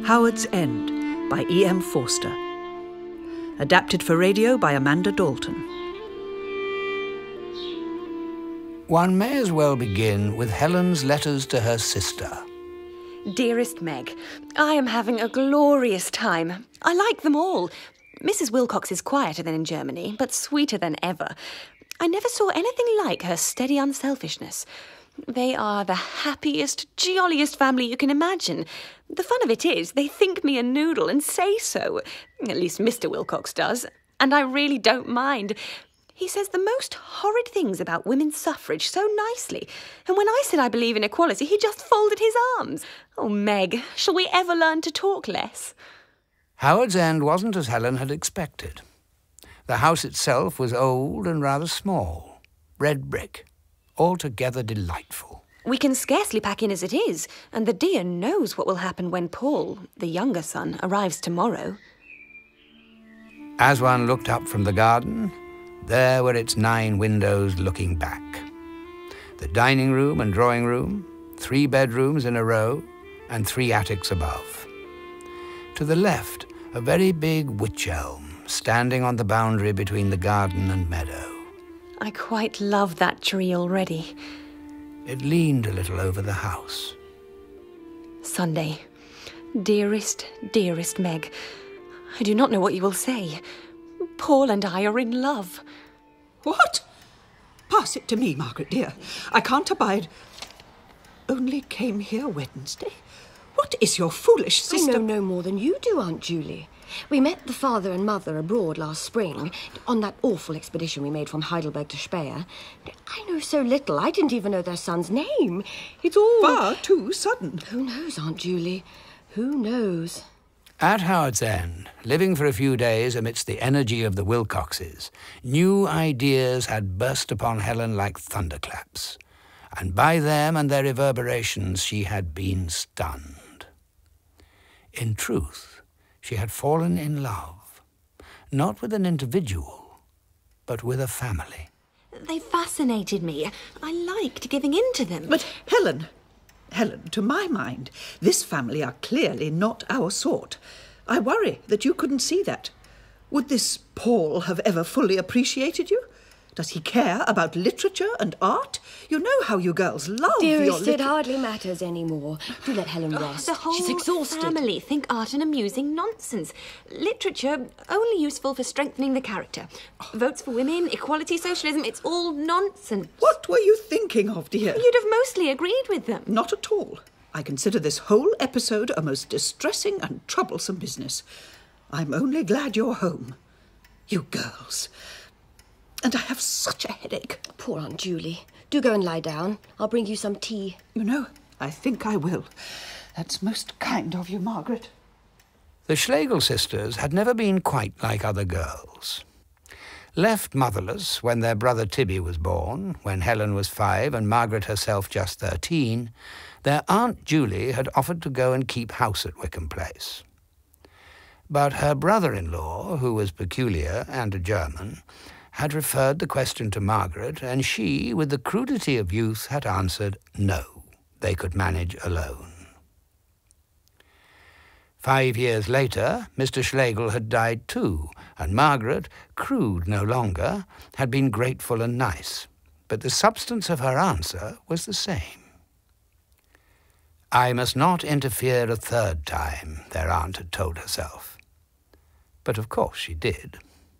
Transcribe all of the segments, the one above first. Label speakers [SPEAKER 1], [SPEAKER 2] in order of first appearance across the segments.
[SPEAKER 1] Howard's End by E.M. Forster. Adapted for radio by Amanda Dalton.
[SPEAKER 2] One may as well begin with Helen's letters to her sister.
[SPEAKER 3] Dearest Meg, I am having a glorious time. I like them all. Mrs. Wilcox is quieter than in Germany, but sweeter than ever. I never saw anything like her steady unselfishness. They are the happiest, jolliest family you can imagine. The fun of it is, they think me a noodle and say so. At least Mr. Wilcox does. And I really don't mind. He says the most horrid things about women's suffrage so nicely. And when I said I believe in equality, he just folded his arms. Oh, Meg, shall we ever learn to talk less?
[SPEAKER 2] Howard's End wasn't as Helen had expected. The house itself was old and rather small. Red brick. Altogether delightful.
[SPEAKER 3] We can scarcely pack in as it is, and the dear knows what will happen when Paul, the younger son, arrives tomorrow.
[SPEAKER 2] As one looked up from the garden, there were its 9 windows looking back. The dining room and drawing room, 3 bedrooms in a row, and 3 attics above. To the left, a very big wych elm, standing on the boundary between the garden and meadow.
[SPEAKER 3] I quite love that tree already.
[SPEAKER 2] It leaned a little over the house.
[SPEAKER 3] Sunday. Dearest, dearest Meg, I do not know what you will say. Paul and I are in love.
[SPEAKER 1] What? Pass it to me, Margaret, dear. I can't abide. Only came here Wednesday? What is your foolish sister?
[SPEAKER 4] I know no more than you do, Aunt Julie. We met the father and mother abroad last spring, on that awful expedition we made from Heidelberg to Speyer. I know so little, I didn't even know their son's name. It's all...
[SPEAKER 1] Far too sudden.
[SPEAKER 4] Who knows, Aunt Julie? Who knows?
[SPEAKER 2] At Howard's End, living for a few days amidst the energy of the Wilcoxes, new ideas had burst upon Helen like thunderclaps, and by them and their reverberations she had been stunned. In truth, she had fallen in love, not with an individual, but with a family.
[SPEAKER 3] They fascinated me. I liked giving in to them.
[SPEAKER 1] But Helen, to my mind, this family are clearly not our sort. I worry that you couldn't see that. Would this Paul have ever fully appreciated you? Does he care about literature and art? You know how you girls love your
[SPEAKER 4] Dearest, it hardly matters anymore. Do let Helen rest.
[SPEAKER 3] The whole
[SPEAKER 4] She's exhausted.
[SPEAKER 3] family think art an amusing nonsense. Literature, only useful for strengthening the character. Votes for women, equality, socialism, it's all nonsense.
[SPEAKER 1] What were you thinking of, dear?
[SPEAKER 3] You'd have mostly agreed with them.
[SPEAKER 1] Not at all. I consider this whole episode a most distressing and troublesome business. I'm only glad you're home. You girls. And I have such a headache.
[SPEAKER 4] Poor Aunt Julie. Do go and lie down. I'll bring you some tea.
[SPEAKER 1] You know, I think I will. That's most kind of you, Margaret.
[SPEAKER 2] The Schlegel sisters had never been quite like other girls. Left motherless when their brother Tibby was born, when Helen was 5 and Margaret herself just 13, their Aunt Julie had offered to go and keep house at Wickham Place. But her brother-in-law, who was peculiar and a German, had referred the question to Margaret, and she, with the crudity of youth, had answered no, they could manage alone. 5 years later, Mr. Schlegel had died too, and Margaret, crude no longer, had been grateful and nice, but the substance of her answer was the same. I must not interfere a 3rd time, their aunt had told herself. But of course she did.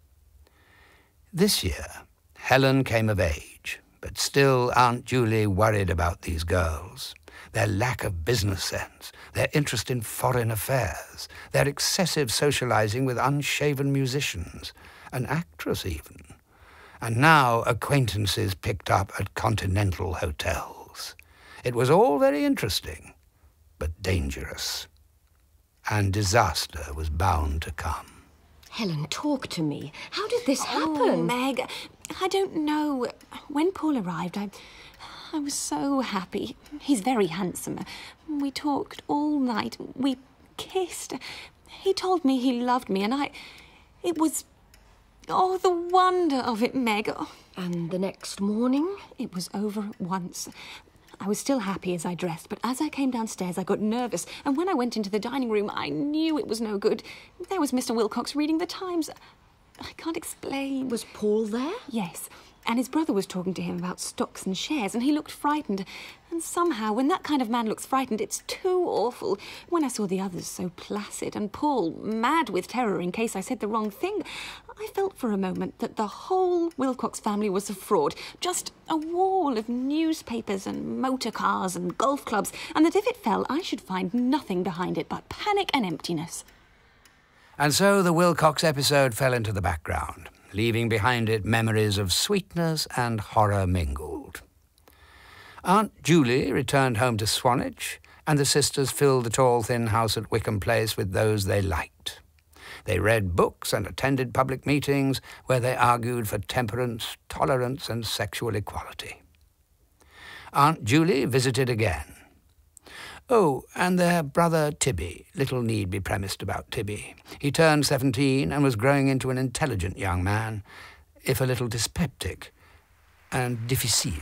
[SPEAKER 2] This year, Helen came of age, but still Aunt Julie worried about these girls, their lack of business sense, their interest in foreign affairs, their excessive socializing with unshaven musicians, an actress even, and now acquaintances picked up at continental hotels. It was all very interesting, but dangerous, and disaster was bound to come.
[SPEAKER 4] Helen, talk to me. How did this
[SPEAKER 3] Oh,
[SPEAKER 4] happen?
[SPEAKER 3] Meg, I don't know. When Paul arrived, I was so happy. He's very handsome. We talked all night. We kissed. He told me he loved me, and it was... Oh, the wonder of it, Meg. Oh,
[SPEAKER 4] And the next morning?
[SPEAKER 3] it was over at once. I was still happy as I dressed, but as I came downstairs I got nervous, and when I went into the dining room I knew it was no good. There was Mr. Wilcox reading the Times. I can't explain.
[SPEAKER 4] Was Paul there?
[SPEAKER 3] Yes, and his brother was talking to him about stocks and shares, and he looked frightened. And somehow, when that kind of man looks frightened, it's too awful. When I saw the others so placid, and Paul mad with terror in case I said the wrong thing, I felt for a moment that the whole Wilcox family was a fraud, just a wall of newspapers and motor cars and golf clubs, and that if it fell, I should find nothing behind it but panic and emptiness.
[SPEAKER 2] And so the Wilcox episode fell into the background, leaving behind it memories of sweetness and horror mingled. Aunt Julie returned home to Swanage, and the sisters filled the tall, thin house at Wickham Place with those they liked. They read books and attended public meetings where they argued for temperance, tolerance, and sexual equality. Aunt Julie visited again. Oh, and their brother Tibby. Little need be premised about Tibby. He turned 17 and was growing into an intelligent young man, if a little dyspeptic and difficile.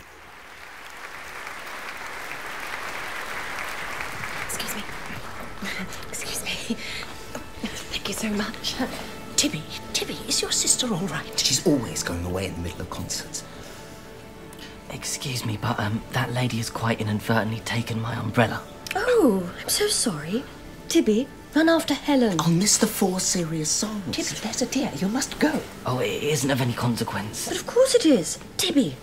[SPEAKER 3] Excuse me. Excuse me. Thank you so much.
[SPEAKER 5] Tibby, is your sister all right? She's always going away in the middle of concerts.
[SPEAKER 6] Excuse me, but that lady has quite inadvertently taken my umbrella.
[SPEAKER 4] Oh, I'm so sorry. Tibby, run after Helen.
[SPEAKER 5] I'll miss the 4 serious songs.
[SPEAKER 1] Tibby, there's a dear. You must go.
[SPEAKER 6] Oh, it isn't of any consequence.
[SPEAKER 4] But of course it is. Tibby.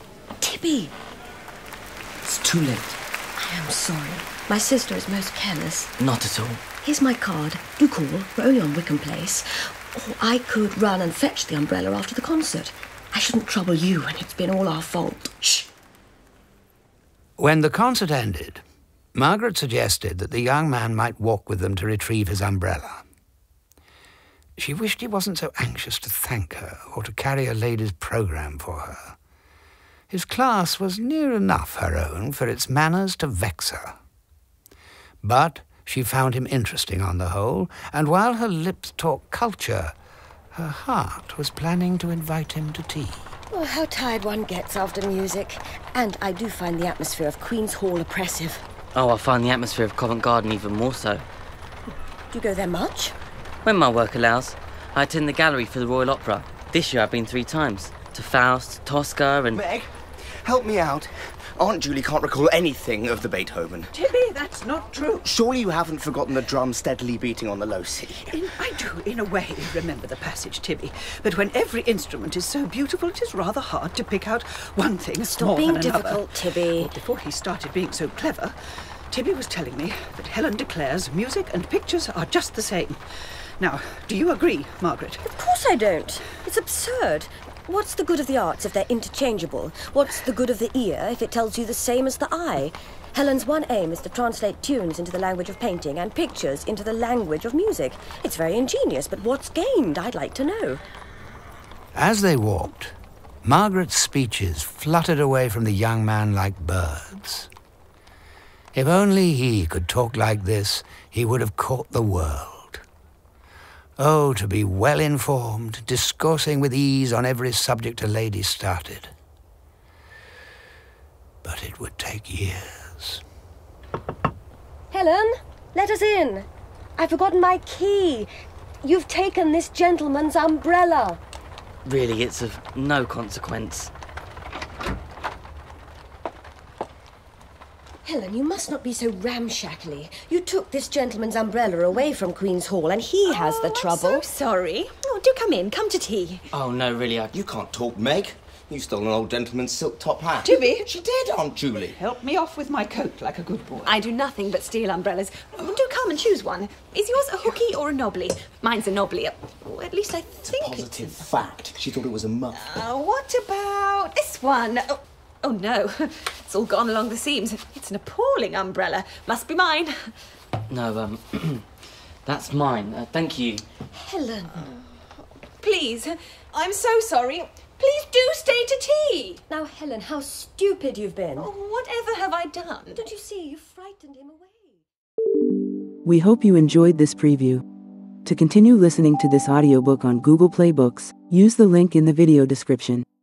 [SPEAKER 5] It's too late.
[SPEAKER 4] I am sorry. My sister is most careless.
[SPEAKER 6] Not at all.
[SPEAKER 4] Here's my card. Do call. We're only on Wickham Place. Or I could run and fetch the umbrella after the concert. I shouldn't trouble you, and it's been all our fault. Shh.
[SPEAKER 2] When the concert ended, Margaret suggested that the young man might walk with them to retrieve his umbrella. She wished he wasn't so anxious to thank her or to carry a lady's programme for her. His class was near enough her own for its manners to vex her. But she found him interesting on the whole, and while her lips talked culture, her heart was planning to invite him to tea.
[SPEAKER 4] Oh, how tired one gets after music. And I do find the atmosphere of Queen's Hall oppressive.
[SPEAKER 6] Oh, I find the atmosphere of Covent Garden even more so.
[SPEAKER 4] Do you go there much?
[SPEAKER 6] When my work allows, I attend the gallery for the Royal Opera. This year I've been 3 times. To Faust, Tosca and...
[SPEAKER 5] Meg, help me out. Aunt Julie can't recall anything of the Beethoven.
[SPEAKER 1] Tibby, that's not true.
[SPEAKER 5] Surely you haven't forgotten the drum steadily beating on the low C.
[SPEAKER 1] I do, in a way, remember the passage, Tibby. But when every instrument is so beautiful, it is rather hard to pick out one thing
[SPEAKER 4] Stop
[SPEAKER 1] more
[SPEAKER 4] being
[SPEAKER 1] than another.
[SPEAKER 4] difficult, Tibby.
[SPEAKER 1] Well, before he started being so clever, Tibby was telling me that Helen declares music and pictures are just the same. Now, do you agree, Margaret?
[SPEAKER 4] Of course I don't. It's absurd. What's the good of the arts if they're interchangeable? What's the good of the ear if it tells you the same as the eye? Helen's one aim is to translate tunes into the language of painting and pictures into the language of music. It's very ingenious, but what's gained, I'd like to know.
[SPEAKER 2] As they walked, Margaret's speeches fluttered away from the young man like birds. If only he could talk like this, he would have caught the world. Oh, to be well-informed, discoursing with ease on every subject a lady started. But it would take years.
[SPEAKER 4] Helen, let us in. I've forgotten my key. You've taken this gentleman's umbrella.
[SPEAKER 6] really it's of no consequence.
[SPEAKER 4] Helen, you must not be so ramshackly. You took this gentleman's umbrella away from Queen's Hall, and he has the trouble.
[SPEAKER 3] I'm so sorry. Oh, do come in. Come to tea.
[SPEAKER 6] Oh, no, really,
[SPEAKER 5] You can't talk, Meg. You stole an old gentleman's silk top hat.
[SPEAKER 1] Tibby!
[SPEAKER 5] She did, Aunt Julie.
[SPEAKER 1] Help me off with my coat like a good boy.
[SPEAKER 3] I do nothing but steal umbrellas. Do come and choose one. Is yours a hooky or a knobbly? Mine's a knobbly. Oh, at least I think
[SPEAKER 5] Positive fact. She thought it was a muff.
[SPEAKER 3] What about this one? Oh, no. It's all gone along the seams. It's an appalling umbrella. Must be mine.
[SPEAKER 6] No, that's mine. Thank you.
[SPEAKER 4] Helen.
[SPEAKER 3] Please. I'm so sorry. Please do stay to tea.
[SPEAKER 4] Now, Helen, how stupid you've been.
[SPEAKER 3] Oh, whatever have I done?
[SPEAKER 4] Don't you see? You frightened him away.
[SPEAKER 7] We hope you enjoyed this preview. To continue listening to this audiobook on Google Play Books, use the link in the video description.